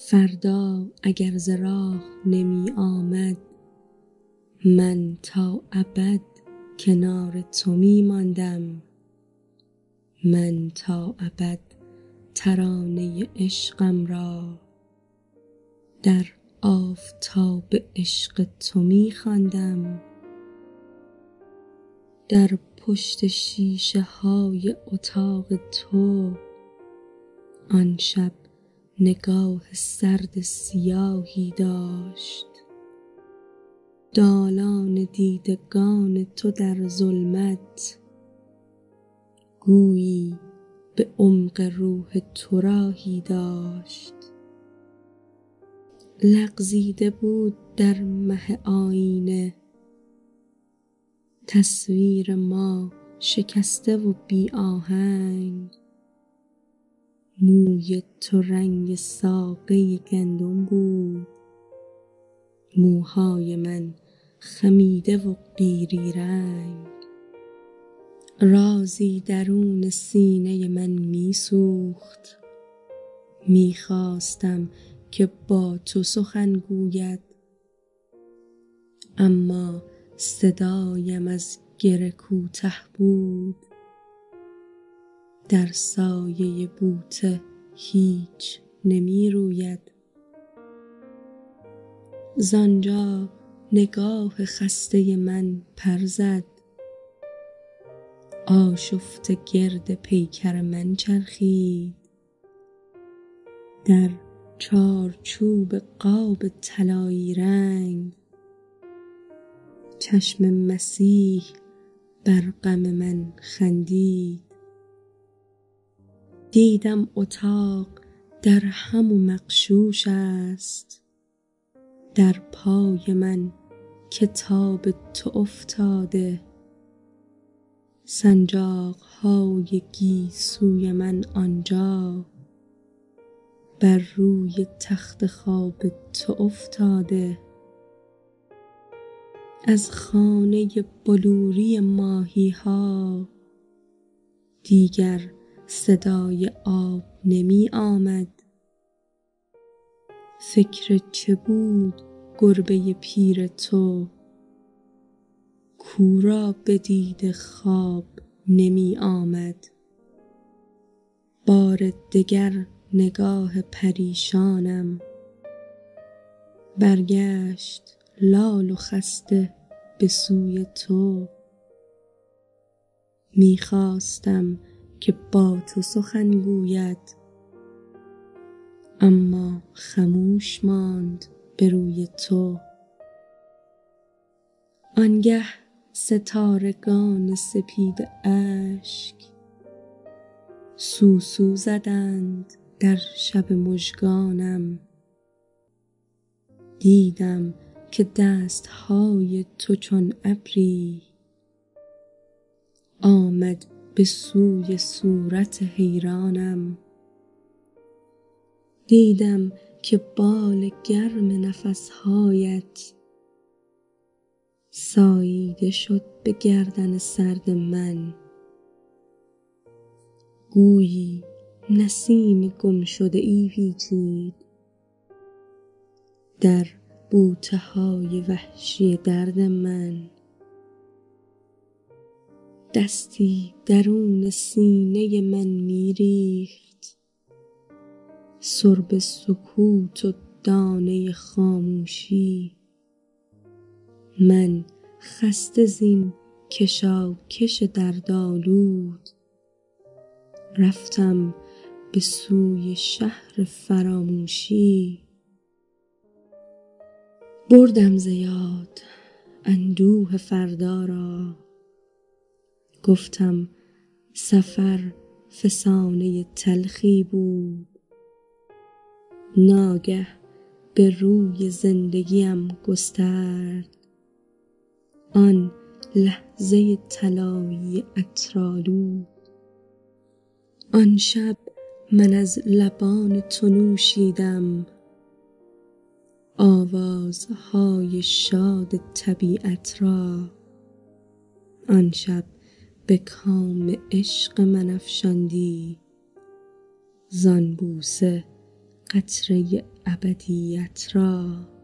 فردا اگر ز راه نمی آمد، من تا ابد کنار تو می ماندم. من تا ابد ترانه عشقم را در آفتاب عشق تو می خواندم. در پشت شیشه های اتاق تو آن شب نگاه سرد سیاهی داشت. دالان دیدگان تو در ظلمت گویی به عمق روح تو راهی داشت. لغزیده بود در مه آینه تصویر ما شکسته و بی آهنگ. موی تو رنگ ساقه گندم بود، موهای من خمیده و قیری رنگ. رازی درون سینه من می سوخت، می خواستم که با تو سخن گوید، اما صدایم از گره کوته بود. در سایه بوته هیچ نمی روید. زانجا نگاه خسته من پر زد، آشفته گرد پیکر من چرخید. در چارچوب قاب طلایی رنگ چشم مسیح بر غم من خندید. دیدم اتاق در هم و مغشوش است، در پای من کتاب تو افتاده. سنجاق های گیسوی من آنجا بر روی تخت خواب تو افتاده. از خانه بلوری ماهی ها دیگر صدای آب نمی آمد. فکر چه بود گربه پیر تو کو را به دید خواب نمی آمد. بار دگر نگاه پریشانم برگشت لال و خسته به سوی تو. می خواستم که با تو سخن گوید، اما خموش ماند به روی تو. آنگه ستارگان سپید اشک سوسو زدند در شب مژگانم. دیدم که دستهای تو چون ابری آمد به سوی صورت حیرانم. دیدم که بال گرم نفسهایت ساییده شد به گردن سرد من. گویی نسیم گم شده ای پیچید در بوته های وحشی درد من. دستی درون سینه من می ریخت سرب سکوت و دانه خاموشی. من خسته زین کشاکش دردآلود رفتم به سوی شهر فراموشی. بردم ز یاد اندوه فردا را، گفتم سفر فسانه تلخی بود. ناگه به روی زندگیم گسترد آن لحظه طلایی عطرآلود. آن شب من از لبان تو نوشیدم آوازهای شاد طبیعت را. آن شب به کام عشق من افشاندی زان بوسه قطره ابدیت را